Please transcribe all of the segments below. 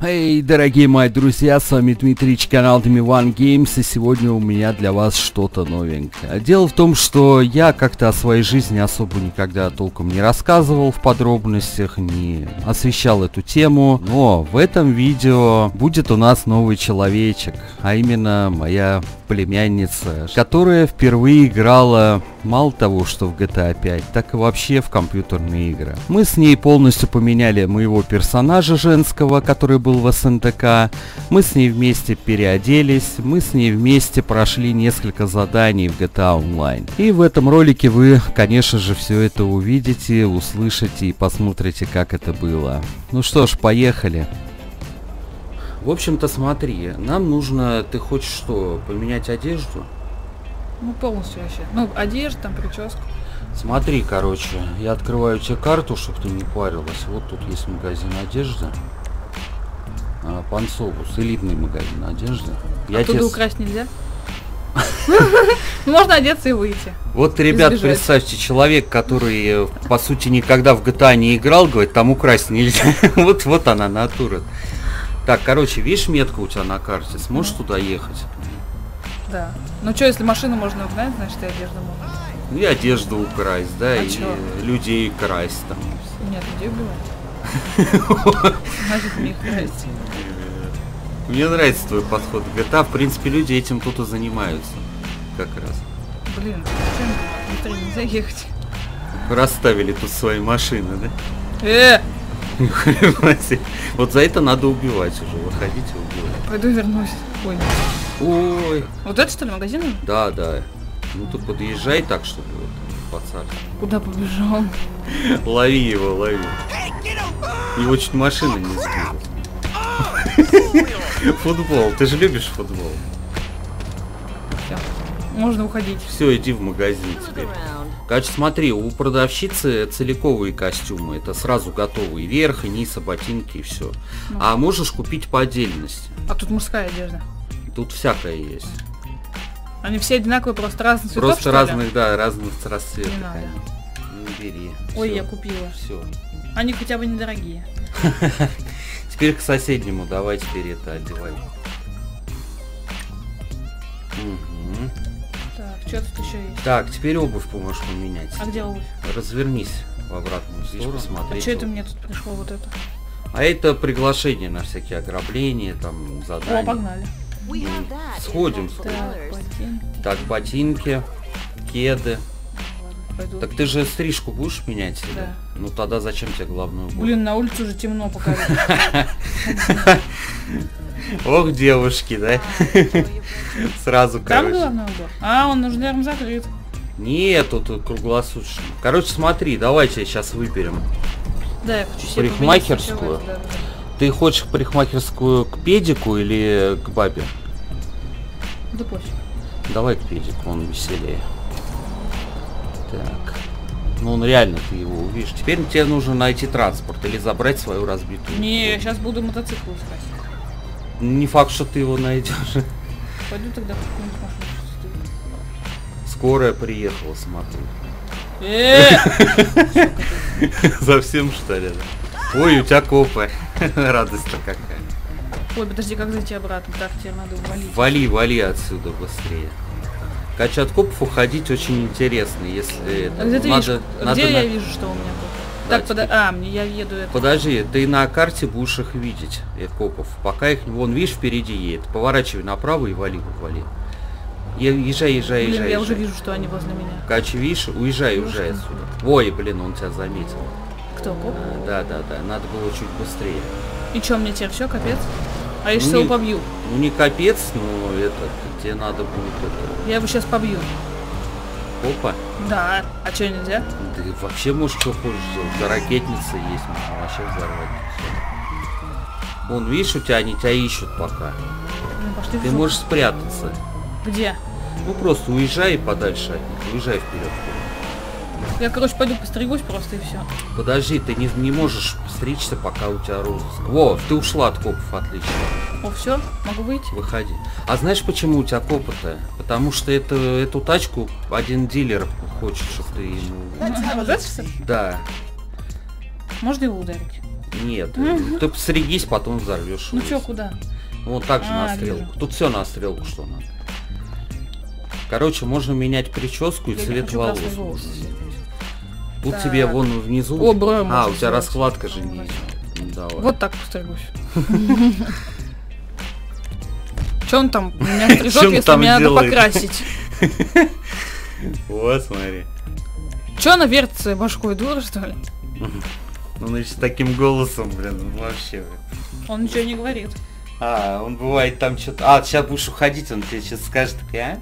Эй, дорогие мои друзья, с вами Дмитрич, канал Dmi1 Games, и сегодня у меня для вас что-то новенькое. Дело в том, что я как-то о своей жизни особо никогда толком не рассказывал в подробностях, не освещал эту тему, но в этом видео будет у нас новый человечек, а именно моя племянница, которая впервые играла мало того, что в GTA 5, так и вообще в компьютерные игры. Мы с ней полностью поменяли моего персонажа женского, который был в СНТК, мы с ней вместе переоделись, мы с ней вместе прошли несколько заданий в GTA Online. И в этом ролике вы, конечно же, все это увидите, услышите и посмотрите, как это было. Ну что ж, поехали. В общем-то, смотри, нам нужно, ты хочешь что, поменять одежду? Ну, полностью вообще. Ну, одежда, там, прическа. Смотри, короче, я открываю тебе карту, чтобы ты не парилась. Вот тут есть магазин одежды. Панцовус, элитный магазин одежды. Оттуда украсть нельзя? Можно одеться и выйти. Вот, ребят, представьте, человек, который, по сути, никогда в GTA не играл, говорит, там украсть нельзя. Вот она, натура. Так, короче, видишь метку у тебя на карте? Сможешь туда ехать? Да. Ну что, если машину можно угнать, значит и одежду можно. Ну и одежду украсть, да, и чё? людей красть там. Нет, людей убивать. Значит, мне их красть. Мне нравится твой подход к GTA. В принципе, люди этим тут и занимаются. Как раз. Блин, зачем нельзя ехать? Расставили тут свои машины, да? Вот за это надо убивать уже. Выходите, убивать. Пойду вернусь. Ой. Ой. Вот это что ли магазин? Да, да. Ну ты подъезжай так, чтобы вот, пацан. Куда побежал? Лови его, лови. Его чуть машина не сбила. Футбол. Ты же любишь футбол. Все. Можно уходить. Все, иди в магазин теперь. Короче, смотри, у продавщицы целиковые костюмы. Это сразу готовые. Верх и низ, ботинки и все. Ну. А можешь купить по отдельности. А тут мужская одежда. Тут всякое есть. Они все одинаковые, просто разных цветов, Просто разных, да, разных расцветок. Не надо. Не бери. Ой, Всё. я купила. Все. Они хотя бы недорогие. Теперь к соседнему, давай теперь это одевай. Угу. Так, что тут еще есть? Так, теперь обувь поможешь поменять. А где обувь? Развернись в обратную сторону, А посмотри. что это мне тут пришло вот это? А это приглашение на всякие ограбления, там, задания. О, погнали. Сходим. Так, ботинки. Так, ботинки, кеды. Пойду. Так ты же стрижку будешь менять себе? Да. Ну тогда зачем тебе головную убор? Блин, на улице уже темно пока. Ох, девушки, да? Сразу, Там короче. главный убор? А, он, наверное, закрыт. Нет, тут круглосуточно. Короче, смотри, давайте сейчас выберем. Да, я хочу себе Парикмахерскую? поменять всё это, да. Ты хочешь парикмахерскую к педику или к бабе? Да пофиг. Давай к педику, он веселее. Так. Ну он реально, ты его увидишь. Теперь тебе нужно найти транспорт или забрать свою разбитую. Не, я сейчас буду мотоцикл искать. Не факт, что ты его найдешь. Пойду тогда в какую-нибудь машину. Скорая приехала, смотри. Совсем что ли? Ой, у тебя копы. Радость-то какая. Ой, подожди, как зайти обратно? Так, тебе надо увалить. Вали отсюда быстрее. Короче, от копов уходить очень интересно, если это. А где ты надо, видишь? надо Где на- я вижу, что у меня тут? Да, Так, теперь- мне я еду это. Подожди, ты на карте будешь их видеть, копов. Пока их, вон, видишь, впереди едет. Поворачивай направо и вали. Езжай. Блин, я уже вижу, что они возле меня. Короче, видишь, уезжай отсюда. Ой, блин, он тебя заметил. Кто, коп? Да, надо было чуть быстрее. И что, мне теперь все, капец? А я Ну, сейчас не- его побью. Ну не капец, но это, тебе надо будет это. Я его сейчас побью. Опа. Да. А что, нельзя? Ты вообще можешь что хочешь сделать. Да, ракетница есть, можно вообще взорвать. Всё. Вон, видишь, у тебя они тебя ищут пока. Ну, пошли в Ты жопу. можешь спрятаться. Где? Ну просто уезжай подальше от них, уезжай вперед. Я, короче, пойду постригусь просто и все. Подожди, ты не можешь стричься, пока у тебя розыск. Во, ты ушла от копов, отлично. О, все, могу выйти. Выходи. А знаешь, почему у тебя копы-то? Потому что эту тачку один дилер хочет, чтобы ты ему... Вот это что ли? Да. Можно его ударить? Нет, ты посредись, потом взорвешь. Ну чё, куда? Вот так же на стрелку. Вижу. Тут все на стрелку, что надо. Короче, можно менять прическу и Я не цвет хочу волос. красный волос. Тут Так. тебе вон внизу. О, брови А, можно у тебя сделать. раскладка же не. Давай. Вот так постригусь. Чё он там меня Чё стрижет, он если там мне надо делает? покрасить? Вот, смотри. Чё она вертится башкой, дура что ли? Ну, значит, таким голосом, блин, ну, вообще, блин. Он ничего не говорит. А, он бывает там что-то... А, сейчас будешь уходить, он тебе сейчас скажет, такая, а?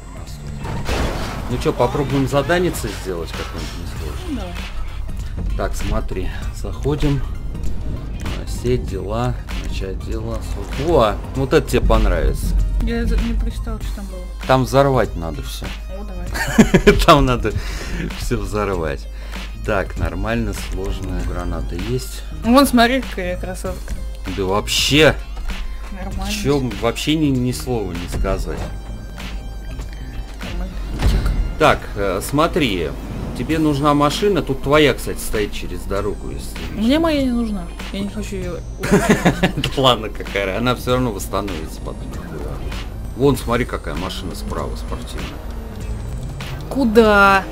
Ну что, попробуем заданица сделать какое-нибудь несложное. Ну, давай. Так, смотри, заходим. Сеть, дела, начать дела. О, вот это тебе понравится. Я не прочитал, что там было. Там взорвать надо все. О, давай. Там надо все взорвать. Так, нормально, сложная граната есть. Вон, смотри, какая красотка. Да вообще, Нормально. чё, вообще ни слова не сказать. Нормально. Тихо. Так, смотри, тебе нужна машина, тут твоя, кстати, стоит через дорогу, если... Мне моя не нужна. Я не хочу ее. Да ладно, какая, она все равно восстановится потом. Вон, смотри, какая машина справа спортивная. Куда?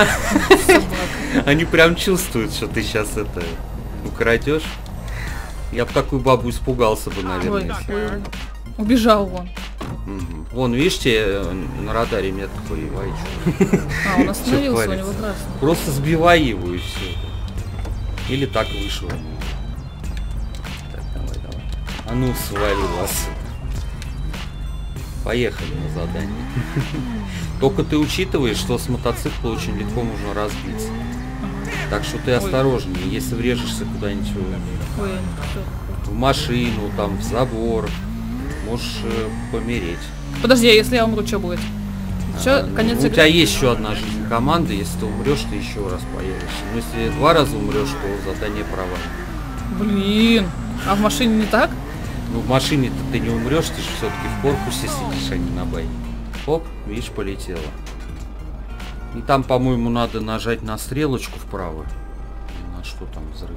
Они прям чувствуют, что ты сейчас это украдешь. Я бы такую бабу испугался бы, наверное. Ой, убежал вон. Мгм. Вон, видишь, тебе на радаре метка поливай. А, он остановился, у париться? него красный. Просто сбивай его и все. Или так выше. Так, давай. А ну, свали вас. Поехали на задание. Только ты учитываешь, что с мотоцикла очень легко можно разбиться. Так что ты осторожнее, если врежешься куда-нибудь Ой, в машину, там, в забор, можешь помереть. подожди, а если я умру, что будет? Все, Ну, конец у тебя игры. есть еще одна жизнь команды, если ты умрешь, ты еще раз появишься. Но если 2 раза умрешь, то задание провалено. Блин, а в машине не так? Ну в машине-то ты не умрешь, ты же все-таки в корпусе сидишь, а не на байке. Оп, видишь, полетело. И там, по-моему, надо нажать на стрелочку вправо. На что там взрыв?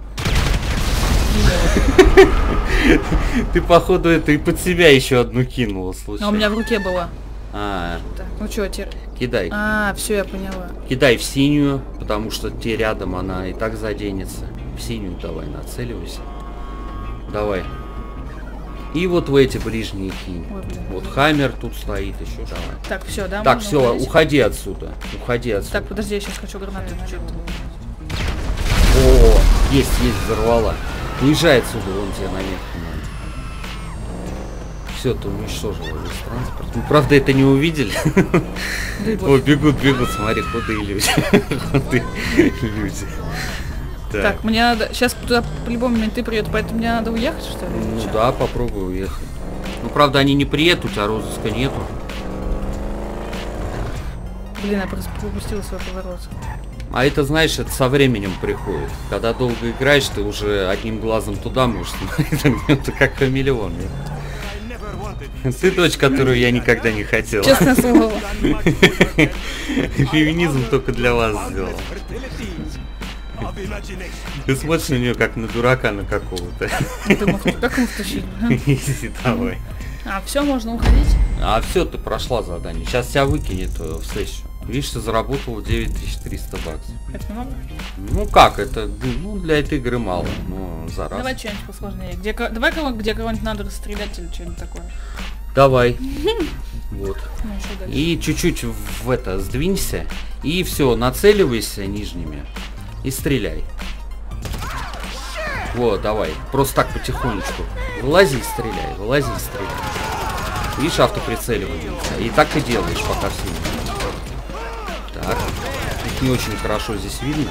Ты, походу, это и под себя еще одну кинула, А случайно. у меня в руке была. А, Так, ну что теперь? кидай. А, все, я поняла. Кидай в синюю, потому что те рядом она и так заденется. В синюю давай, нацеливайся. Давай. И вот в эти ближние кинь. Ой, блин. Вот хаммер тут стоит еще. Давай. Так, все, да? Так, можно все, уходить? уходи отсюда. Уходи отсюда. Так, подожди, я сейчас хочу гранату что-то. О, есть, взорвала. Уезжай отсюда, вон тебе на метку надо. Все, ты уничтожила весь транспорт. Ну, правда, это не увидели. О, бегут, смотри, худые люди. Худые люди. Так, мне надо... Сейчас туда по-любому менты приедут, поэтому мне надо уехать, что ли? Ну Чё? да, попробуй уехать. Ну, правда, они не приедут, у тебя розыска нету. Блин, я просто пропустила свой поворот. А это, знаешь, это со временем приходит. Когда долго играешь, ты уже одним глазом туда можешь смотреть, это как хамелеон. Ты дочь, которую я никогда не хотел. Честное слово. Феминизм только для вас сделал. Ты смотришь на нее как на дурака на какого-то. Думаю, как ему втащить? Иди давай. А, все, можно уходить? А все, ты прошла задание. Сейчас тебя выкинет в сессию. Видишь, ты заработала 9300 баксов. Это много? Ну как, это ну, для этой игры мало, но за раз. Давай что-нибудь посложнее. Давай где кого-нибудь надо расстрелять или что-нибудь такое. Давай. Вот. Ну, что дальше? И чуть-чуть в это сдвинься. И все, нацеливайся нижними. И стреляй. Вот, давай. Просто так потихонечку. Вылази и стреляй, вылази и стреляй. Видишь, автоприцеливание. И так и делаешь, пока все не. Так. Их не очень хорошо здесь видно.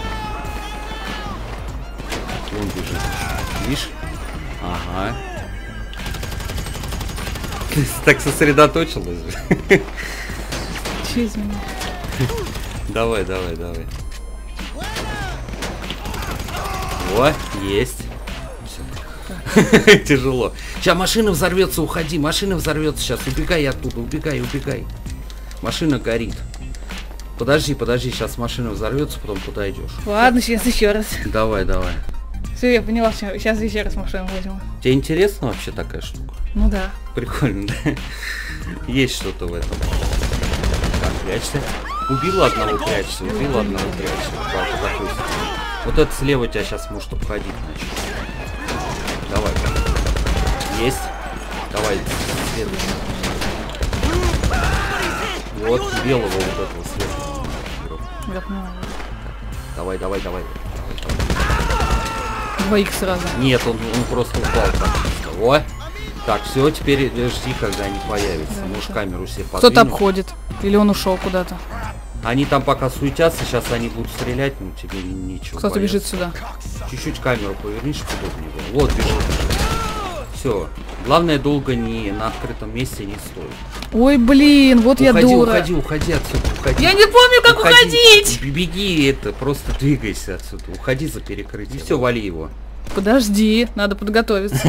Он бежит. Видишь? Ага. Ты так сосредоточилась. Чё из меня? Давай. О, есть. Всё. Тяжело. Сейчас машина взорвется, уходи. Машина взорвется сейчас. Убегай оттуда, убегай. Машина горит. Подожди, сейчас машина взорвется, потом куда идешь? Ладно, сейчас еще раз. Давай. Все, я поняла, сейчас еще раз машину возьму. Тебе интересна вообще такая штука? Ну да. Прикольно, да? Есть что-то в этом. Так, прячься. Убила одного, прячься. Убила одного, прячься. Вот это слева тебя сейчас может обходить начать. Давай. Есть. Давай, следующий. Вот, белого вот этого слева. Давай. Двоих сразу. Нет, он просто упал так. О! Так, все, теперь жди, когда они появятся. Да, Можешь да. камеру себе подвинуть. Кто-то обходит. Или он ушел куда-то. Они там пока суетятся, сейчас они будут стрелять, ну тебе ничего. Кто-то бежит сюда. Чуть-чуть камеру повернешь, удобнее было. Вот, бежит. Все. Главное, долго не на открытом месте не стоит. Ой, блин, вот я дура. Уходи отсюда, уходи. Я не помню, как уходить! Беги, просто двигайся отсюда. Уходи за перекрытие. И все, вали его. Подожди, надо подготовиться.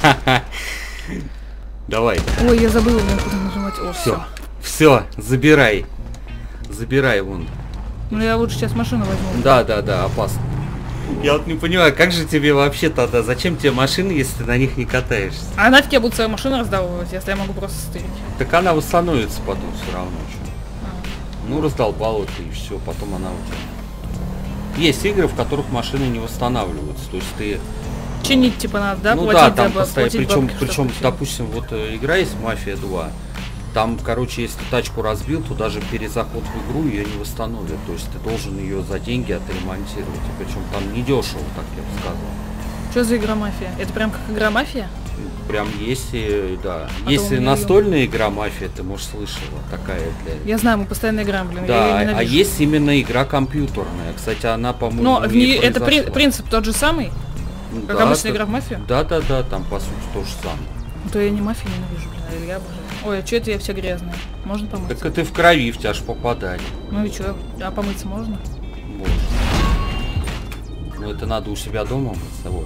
Давай. Ой, я забыла, куда нажимать. О, Все, забирай. Забирай вон. Ну я лучше сейчас машину возьму. Да, опасно. Я вот не понимаю, как же тебе вообще тогда, зачем тебе машины, если ты на них не катаешься? А нафиг я буду свою машину раздалбывать, если я могу просто стырить? Так она восстановится потом все равно. Ну, раздолбала ты и все, потом она у тебя. Есть игры, в которых машины не восстанавливаются, то есть ты... Чинить типа надо, да? Ну платить да, там за постоянно, бабки, причем, чтобы допустим, вот игра есть Мафия 2. Там, короче, если ты тачку разбил, то даже перезаход в игру ее не восстановят. То есть ты должен ее за деньги отремонтировать. И причем там недешево, так я бы сказал. Что за игра Мафия? Это прям как игра Мафия? Прям если, да. А если настольная игра Мафия, ты, может, слышала, такая для... Я знаю, мы постоянно играем, блин. Да, а есть именно игра компьютерная. Кстати, она, по-моему, но в ней это принцип тот же самый? Как да, обычная игра в Мафию? Да, там по сути то же самое. Ну то я не Мафию ненавижу, блин, или я обожаю. Ой, а что это я вся грязная? Можно помыться? Так ты в крови, в тебя ж попадали. Ну и что? А помыться можно? Можно. Ну это надо у себя дома мыть, вот.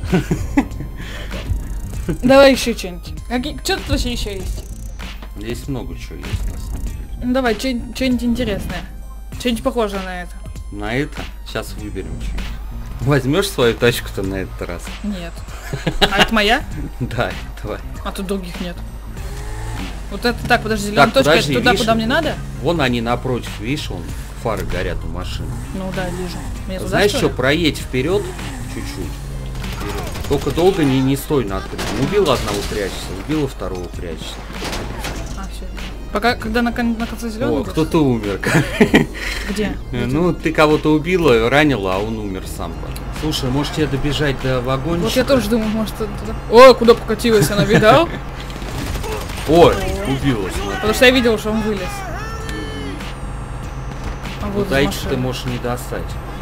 Давай еще что-нибудь. Что тут вообще еще есть? Здесь много чего есть, на самом деле. Ну давай, что-нибудь интересное. Что-нибудь похожее на это. На это? Сейчас выберем что-нибудь. Возьмешь свою тачку-то на этот раз? Нет. А это моя? Да, давай. А тут других нет. Вот это так, подожди, зеленая точка, это туда, куда мне надо? Вон они напротив, видишь, вон фары горят у машины. Ну да, вижу. Мне туда, знаешь что, проедь вперед чуть-чуть. Только долго не стой на открытом. Убила одного, прячься, убила второго, прячься. А, все. Пока, когда на конце зеленого. О, кто-то умер. Где? Ну, ты кого-то убила, ранила, а он умер сам. Слушай, может тебе добежать до вагончика? Вот я тоже думаю, может туда. О, куда покатилась, она видал? О, убилась. Потому что я видел, что он вылез. А вот дайте ты можешь не достать.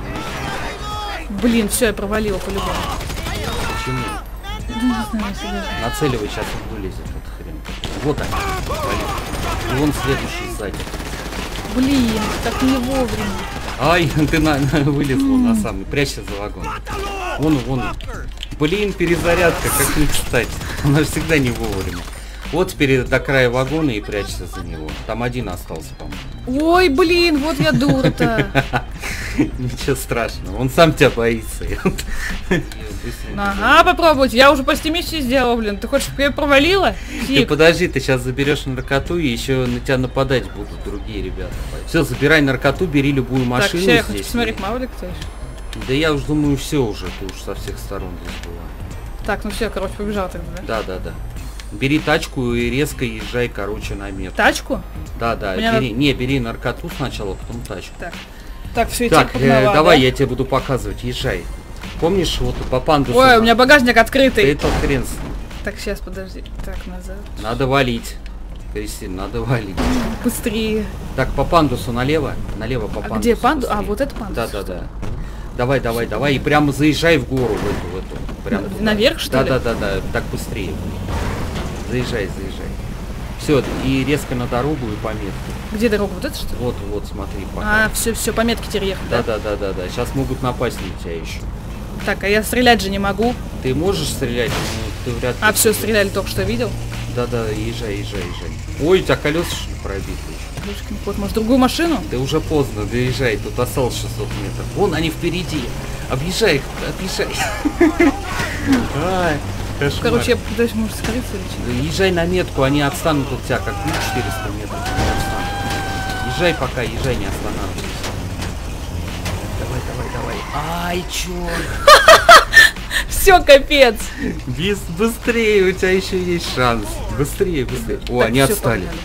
Блин, все, я провалила по-любому. Почему? Не знаю, себе. Нацеливай, сейчас он вылезет, этот хрен. Вот они. И вон следующий сзади. Блин, так не вовремя. Ай, ты вылезла на самый. Прячься за вагон. Вон. Блин, перезарядка, как не кстати. Она всегда не вовремя. Вот теперь до края вагона и прячься за него. Там один остался, по-моему. Ой, блин, вот я дура-то. Ничего страшного, он сам тебя боится. Ага, попробуйте. Я уже почти миссию сделала, блин. Ты хочешь, чтобы я провалила? Ты подожди, ты сейчас заберешь наркоту, и еще на тебя нападать будут другие ребята. Все, забирай наркоту, бери любую машину. Так, сейчас я хочу посмотреть, мало ли кто еще. Да я уж думаю, все уже, ты уж со всех сторон здесь была. Так, ну все, короче, побежал тогда, да? Да. Бери тачку и резко езжай, короче, на метр. Тачку? Да, бери наркоту сначала, потом тачку. Так, все, так, давай, я тебе буду показывать, езжай. Помнишь, вот по пандусу... Ой, у меня багажник открытый. Да это хрен. Так, сейчас, подожди. Так, назад. Надо валить. Кристина, надо валить. Быстрее. Так, по пандусу налево по пандусу. Где пандус? А, вот это пандус. Да. Давай. И прямо заезжай в гору, в эту. Прямо наверх, что ли? Да. Так быстрее. Заезжай. Все, и резко на дорогу и по метке. Где дорога? Вот это что ли? Вот, смотри. Пока. А, все, по метке теперь ехать, да? Да. Сейчас могут напасть на тебя еще. Так, а я стрелять же не могу. Ты можешь стрелять, но ты вряд ли. А, все, стреляли только что, видел? Да, езжай. Ой, у тебя колеса что ли пробиты еще? Вот, может, другую машину? Ты уже поздно, доезжай, тут осталось 600 метров. Вон они впереди. Объезжай их, объезжай. Ай, кошмар. Короче, я пытаюсь, может, скрыться или что? Езжай на метку, они отстанут от тебя, как 400 метров. Они отстанут. Езжай пока, езжай, не останавливайся. Давай. Ай, чёрт. Все, капец. Быстрее, у тебя еще есть шанс. Быстрее. О, Так, они всё, отстали. погнали.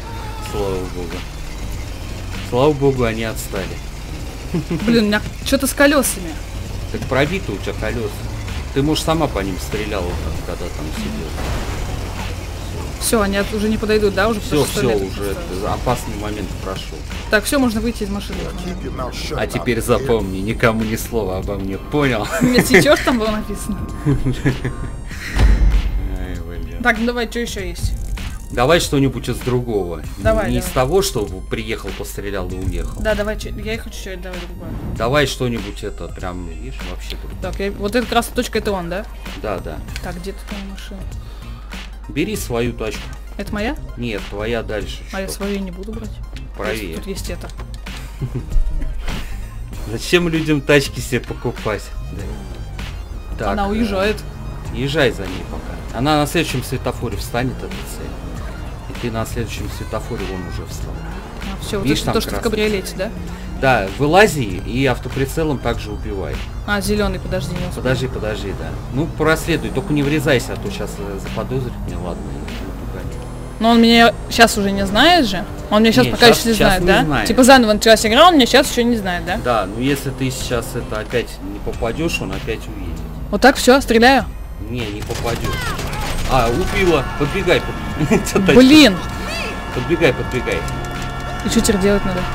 Слава богу, они отстали. Блин, у меня что-то с колесами. Так пробиты у тебя колеса. Ты, может, сама по ним стреляла, когда там сидела. Все, они уже не подойдут, да? Уже Все, потому что 100 лет уже осталось. опасный момент прошел. Так, все, можно выйти из машины. А теперь запомни, никому ни слова обо мне, понял? Медсечёшь там было написано. Ай, блин. Так, ну давай, что еще есть? Давай что-нибудь из другого. Давай, Не давай. из того, что приехал, пострелял и уехал. Да, давай, я и хочу что-нибудь, давай другое. Давай что-нибудь это прям, видишь, вообще тут. Так, вот эта красная точка, это он, да? Да. Так, где тут моя машина? Бери свою тачку. Это моя? Нет, твоя дальше. А я что? свою не буду брать. Правее. Тут есть это. Зачем людям тачки себе покупать? Да. Так, Она уезжает. Езжай за ней пока. Она на следующем светофоре встанет, эта цель. И ты на следующем светофоре вон уже встал. А, все, вот Видишь, это там то, что в красный кабриолете, да? Да, вылази и автоприцелом также убивай. А, зеленый, подожди, не успел. Подожди, да. Ну, проследуй, только не врезайся, а то сейчас заподозрит меня, ладно. и напугает. Но он меня сейчас уже не знает же? Он меня сейчас Не, пока щас- еще не щас знает, не да? знает. Типа заново началась игра, он меня сейчас еще не знает, да? Да, ну если ты сейчас это опять не попадешь, он опять уедет. Вот так, все, стреляю. Не попадешь. А, убила. Подбегай. Блин! Подбегай. И что теперь делать надо?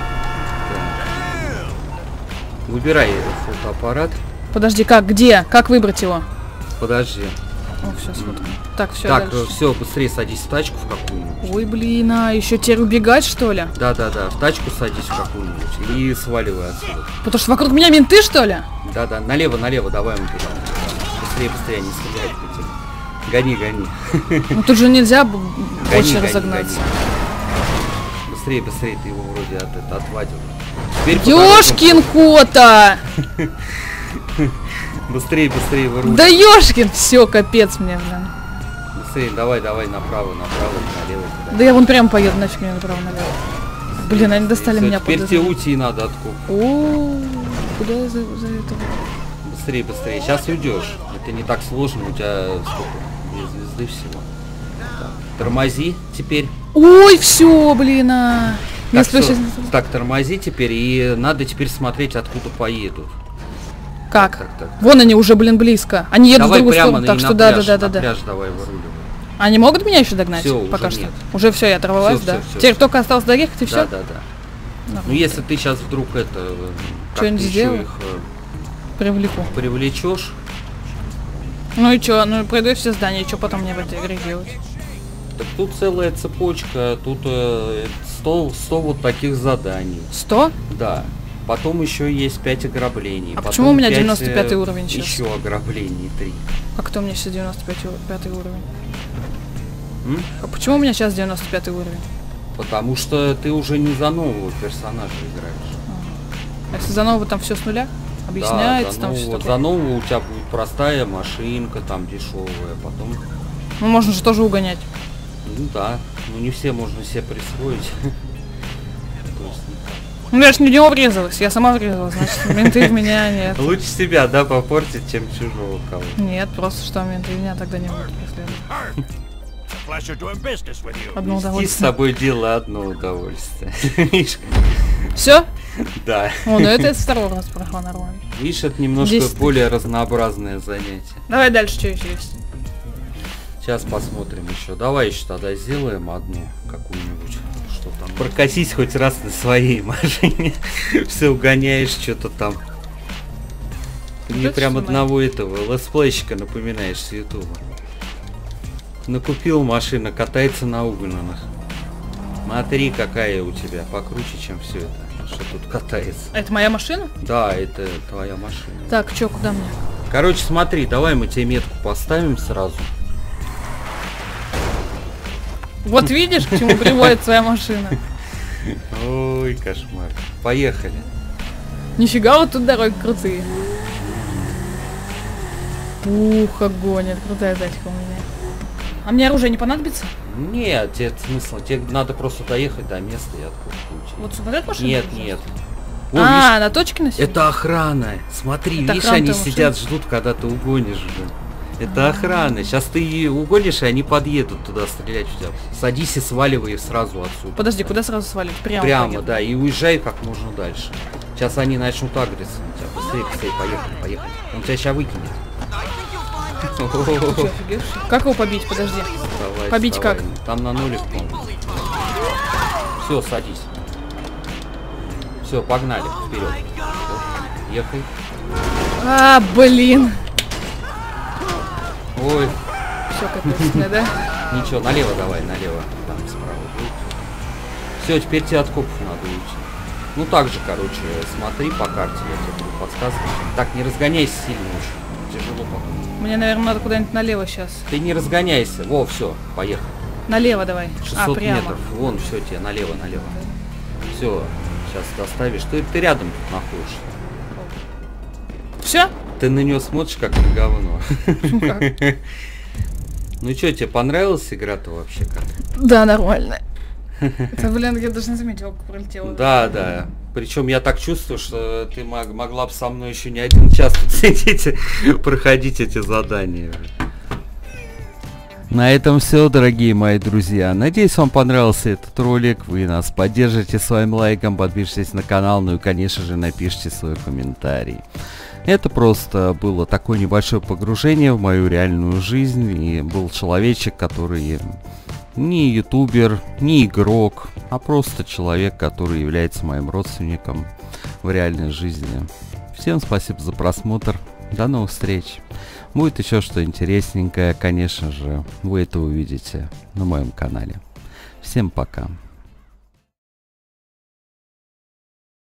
Выбирай фотоаппарат. Подожди, как, где? Как выбрать его? Подожди. О, все, смотрим. Так, все, Так, дальше. все, быстрее садись в тачку в какую-нибудь. Ой, блин, а еще теперь убегать, что ли? Да, в тачку садись в какую-нибудь и сваливай отсюда. Потому что вокруг меня менты, что ли? Да, налево, давай мы туда. Быстрее, не стреляй по тебе. Гони. Ну тут же нельзя больше Гони. разогнаться. Быстрее, ты его вроде отвадил. Теперь по Ёшкин кота! дорогам. Быстрее, выруливай. Да ёшкин! Все, капец мне, блин. Быстрее, давай, направо, налево. Туда. Да я вон прям поеду, нафиг мне направо-налево. Блин, они достали Всё, меня теперь под тебе уйти надо откуда. О, куда я за этого? Быстрее. Сейчас уйдешь. Это не так сложно, у тебя сколько? 2 звезды всего. Так, тормози теперь. Ой, все, блин, а. Так, Если всё. сейчас... Так, тормози теперь, и надо теперь смотреть, откуда поедут. Как? Так. Вон они уже, блин, близко. Они едут Давай в другую прямо сторону, так на что пляж, да. на пляж давай выруливай. Они могут меня еще догнать? Всё, пока уже что. нет. Уже все, я оторвалась, Всё, да. всё, Теперь только осталось доехать и все. Да. Ну если ты сейчас вдруг это Что-нибудь как-то сделаю? еще их Привлеку. привлечешь, Ну и что? Ну пройду я все здания, что потом мне в этой игре делать? так тут целая цепочка, тут 100 вот таких заданий. 100? Да. Потом еще есть 5 ограблений. А потом почему у меня 5, 95 уровень сейчас? Еще ограблений 3. Как то у меня сейчас 95 уровень? М? А почему у меня сейчас 95 уровень? Потому что ты уже не за нового персонажа играешь. А если за нового там все с нуля? Объясняется, да, там все за нового у тебя будет простая машинка, там дешевая, потом... Ну можно же тоже угонять. Ну да, ну не все можно себе присвоить. Ну я ж не в него врезалась, я сама врезалась, значит менты в меня нет. Лучше себя, да, попортить, чем чужого кого-то. Нет, просто что менты меня тогда не будут преследовать. Одно Вести с удовольствие. собой дело одно удовольствие. Видишь? Все? Да. О, ну это я с второго раза прошло нормально. Видишь, это немножко 10 более разнообразное занятие. Давай дальше, что еще есть? Сейчас посмотрим еще. Давай еще тогда сделаем одну какую-нибудь. Что там? Прокатись хоть раз на своей машине. Все угоняешь, что-то там. Ты мне это прям снимай. одного этого летсплейщика напоминаешь с ютуба. Накупил машина, катается на угнанных. Смотри, какая у тебя, покруче, чем все это, что тут катается. Это моя машина? Да, это твоя машина. Так, что, куда мне? Короче, смотри, давай мы тебе метку поставим сразу. Вот видишь, к чему приводит твоя машина? Ой, кошмар. Поехали. Нифига, вот тут дороги крутые. Ух, огонь, это крутая тачка у меня. А мне оружие не понадобится? Нет, тебе смысл, тебе надо просто доехать до места и откуда получить. Вот сюда эта машина? Нет, держится? нет. О, видишь, на точке на себе? это охрана. Смотри, Это видишь, охрана они твоей сидят, ждут, когда ты угонишь же. Это охрана. Сейчас ты угонишь, и они подъедут туда стрелять в тебя. Садись и сваливай сразу отсюда. Подожди, куда сразу свалить? Прямо. Прямо, поедем. да, и уезжай как можно дальше. Сейчас они начнут агриться на тебя. Быстрее, быстрее, поехали, поехали. Он тебя сейчас выкинет. Ты чё, офигевший? Как его побить? Подожди. Давай, Побить вставай. как? Там на нулик, по-моему. Все, садись. Все, погнали, вперед. Ехай. А, блин. Ой, Все, капец, мне, да? ничего, налево давай, налево. Там справа будет. Все, теперь тебе от копов надо уйти. Ну так же, короче, смотри по карте, я тебе буду подсказывать. Так, не разгоняйся сильно уж. Тяжело пока. Мне, наверное, надо куда-нибудь налево сейчас. Ты не разгоняйся. Во, все, поехали. Налево давай. 600 прямо. метров. Вон, все, тебе налево, налево. Все, сейчас доставишь. Ты рядом тут находишься. Все? Ты на нее смотришь как на говно. Как? Ну что, тебе понравилась игра-то вообще как? Да, нормально. Это, блин, я даже не заметила, как пролетела. Да, да. Причем я так чувствую, что ты могла бы со мной еще не один час тут сидеть и проходить эти задания. На этом все, дорогие мои друзья. Надеюсь, вам понравился этот ролик. Вы нас поддержите своим лайком, подпишитесь на канал, ну и, конечно же, напишите свой комментарий. Это просто было такое небольшое погружение в мою реальную жизнь. И был человечек, который не ютубер, не игрок, а просто человек, который является моим родственником в реальной жизни. Всем спасибо за просмотр. До новых встреч. Будет еще что интересненькое, конечно же, вы это увидите на моем канале. Всем пока.